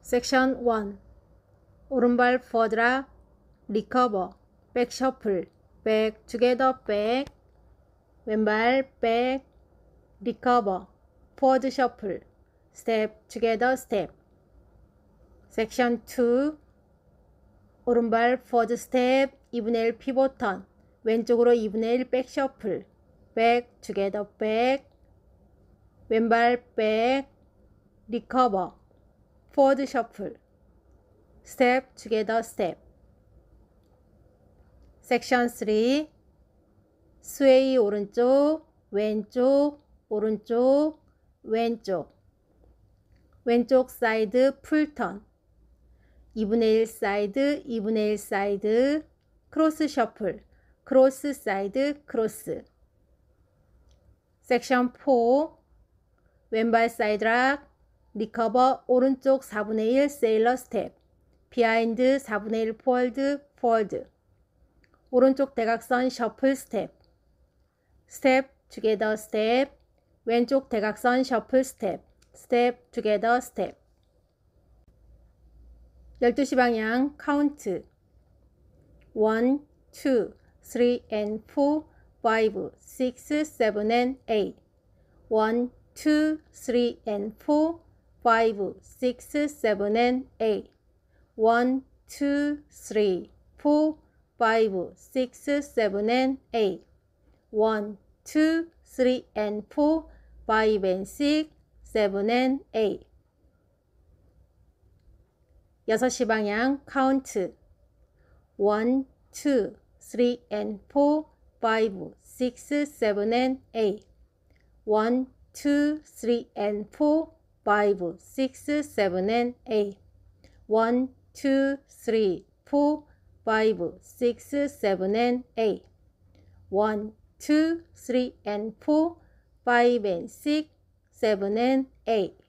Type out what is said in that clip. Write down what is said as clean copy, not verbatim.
섹션 1. 오른발 포드락, 리커버, 백 셔플, 백 투게더 백, 왼발 백, 리커버, 포드 셔플, 스텝 투게더 스텝. 섹션 2. 오른발 포드 스텝, 2분의 1 피봇 턴, 왼쪽으로 2분의 1 백 셔플, 백 투게더 백, 왼발 백, 리커버, 포드 셔플, 스텝 투게더 스텝. 섹션 3. 스웨이 오른쪽, 왼쪽, 오른쪽, 왼쪽. 왼쪽 사이드 풀턴, 2분의 1 사이드, 2분의 1 사이드, 크로스 셔플, 크로스 사이드, 크로스. 섹션 4. 왼발 사이드락, 리커버, 오른쪽 4분의 1 세일러 스텝, 비하인드 4분의 1 폴드, 폴드. 오른쪽 대각선 셔플 스텝, 스텝 투게더 스텝, 왼쪽 대각선 셔플 스텝, 스텝 투게더 스텝. 12시 방향 카운트 1, 2, 3 and 4, 5, 6, 7 and 8. 1, 2, 3 and 4, 5, 6, 7 and 8. 1, 2, 3, 4, 5, 6, 7 and 8. 1, 2, 3 and 4, 5 and 6, 7 and 8. 6시 방향 카운트 1, 2, 3 and 4, 5, 6, 7 and 8. 1, 2, 3 and 4, 5, 6, 7 and 8. 1, 2, 3, 4, 5, 6, 7 and 8. 1, 2, 3 and 4, 5 and 6, 7 and 8.